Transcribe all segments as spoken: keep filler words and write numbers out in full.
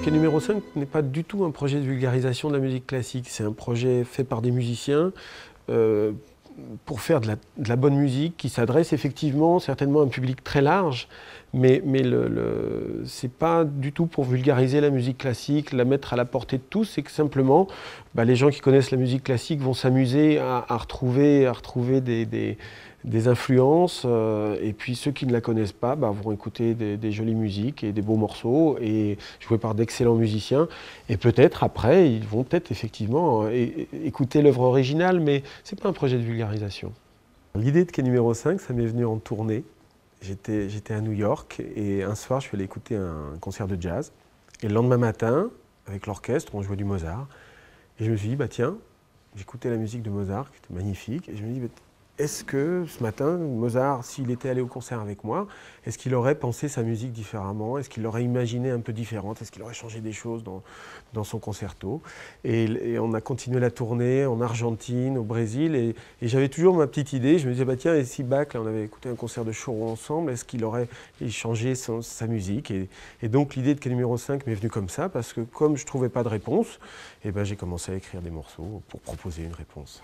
Quai numéro cinq n'est pas du tout un projet de vulgarisation de la musique classique. C'est un projet fait par des musiciens euh, pour faire de la, de la bonne musique qui s'adresse effectivement certainement à un public très large, mais, mais le, le, c'est pas du tout pour vulgariser la musique classique, la mettre à la portée de tous. C'est que simplement bah, les gens qui connaissent la musique classique vont s'amuser à, à retrouver, à retrouver des, des, des influences, euh, et puis ceux qui ne la connaissent pas bah, vont écouter des, des jolies musiques et des beaux morceaux et joués par d'excellents musiciens, et peut-être après ils vont peut-être effectivement euh, écouter l'œuvre originale, mais c'est pas un projet de vulgarisation. L'idée de Quai numéro cinq, ça m'est venu en tournée. J'étais, j'étais à New York et un soir je suis allé écouter un concert de jazz, et le lendemain matin avec l'orchestre on jouait du Mozart, et je me suis dit bah tiens, j'écoutais la musique de Mozart qui était magnifique, et je me dis bah, est-ce que ce matin, Mozart, s'il était allé au concert avec moi, est-ce qu'il aurait pensé sa musique différemment? Est-ce qu'il l'aurait imaginé un peu différente? Est-ce qu'il aurait changé des choses dans, dans son concerto? et, et on a continué la tournée en Argentine, au Brésil, et, et j'avais toujours ma petite idée. Je me disais, bah tiens, et si Bach, là, on avait écouté un concert de Choro ensemble, est-ce qu'il aurait changé son, sa musique? et, et donc l'idée de Quai numéro cinq m'est venue comme ça, parce que comme je ne trouvais pas de réponse, et ben, j'ai commencé à écrire des morceaux pour proposer une réponse.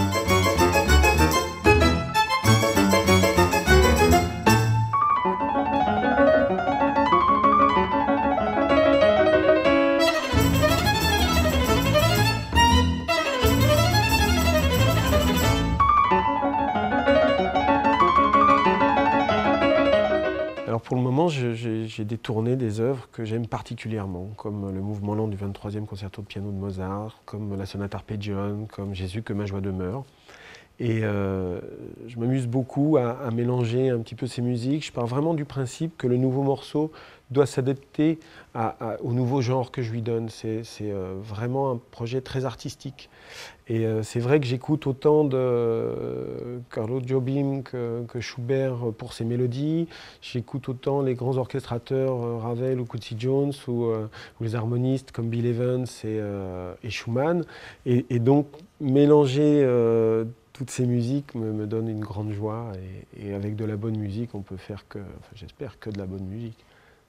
Alors pour le moment, j'ai détourné des œuvres que j'aime particulièrement, comme le mouvement lent du vingt-troisième concerto de piano de Mozart, comme la sonate arpeggione, comme Jésus que ma joie demeure. Et euh, je m'amuse beaucoup à, à mélanger un petit peu ces musiques. Je pars vraiment du principe que le nouveau morceau doit s'adapter au nouveau genre que je lui donne. C'est euh, vraiment un projet très artistique. Et euh, c'est vrai que j'écoute autant de euh, Carlo Jobim que, que Schubert pour ses mélodies. J'écoute autant les grands orchestrateurs, euh, Ravel ou Quincy Jones, ou, euh, ou les harmonistes comme Bill Evans et, euh, et Schumann. Et, et donc mélanger euh, toutes ces musiques me, me donne une grande joie, et, et avec de la bonne musique, on peut faire que, enfin, j'espère, que de la bonne musique.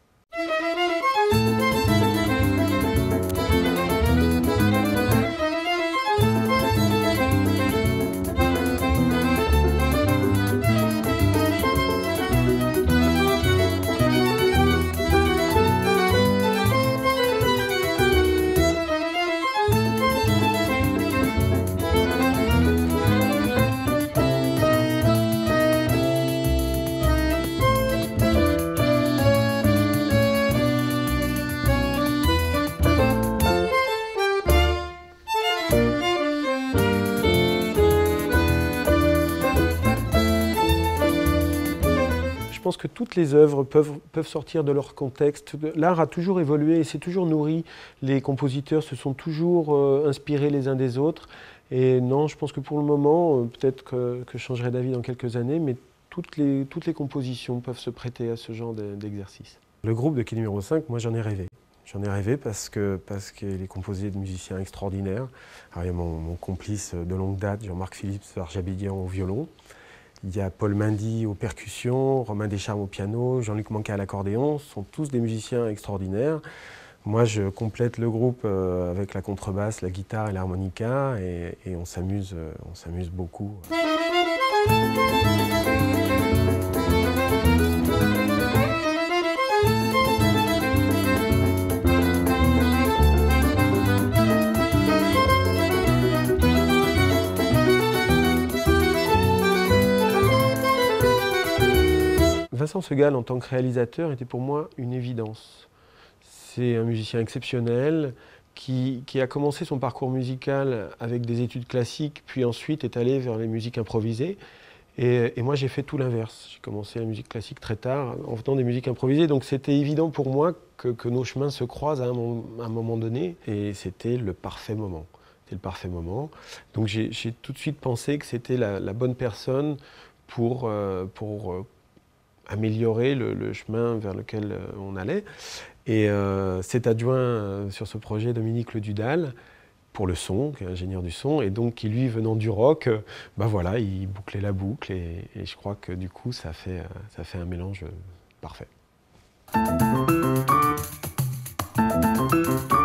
Je pense que toutes les œuvres peuvent, peuvent sortir de leur contexte. L'art a toujours évolué et s'est toujours nourri. Les compositeurs se sont toujours euh, inspirés les uns des autres. Et non, je pense que pour le moment, euh, peut-être que, que je changerai d'avis dans quelques années, mais toutes les, toutes les compositions peuvent se prêter à ce genre d'exercice. Le groupe de Quai numéro cinq, moi j'en ai rêvé. J'en ai rêvé parce que parce qu'il est composé de musiciens extraordinaires. Alors, il y a mon, mon complice de longue date, Jean-Marc Philippe Sarjabedian au violon. Il y a Paul Mindy aux percussions, Romain Descharmes au piano, Jean-Luc Mancat à l'accordéon. Ce sont tous des musiciens extraordinaires. Moi, je complète le groupe avec la contrebasse, la guitare et l'harmonica, et, et on s'amuse, on s'amuse beaucoup. Vincent Segal, en tant que réalisateur, était pour moi une évidence. C'est un musicien exceptionnel qui, qui a commencé son parcours musical avec des études classiques, puis ensuite est allé vers les musiques improvisées. Et, et moi, j'ai fait tout l'inverse. J'ai commencé la musique classique très tard, en faisant des musiques improvisées. Donc c'était évident pour moi que, que nos chemins se croisent à un, à un moment donné. Et c'était le parfait moment. C'était le parfait moment. Donc j'ai tout de suite pensé que c'était la, la bonne personne pour... Euh, pour euh, améliorer le, le chemin vers lequel euh, on allait. Et euh, c'est adjoint euh, sur ce projet Dominique Le Dudal pour le son, qui est ingénieur du son, et donc qui lui, venant du rock, euh, bah voilà, il bouclait la boucle, et, et je crois que du coup ça fait, euh, ça fait un mélange parfait. Thank you.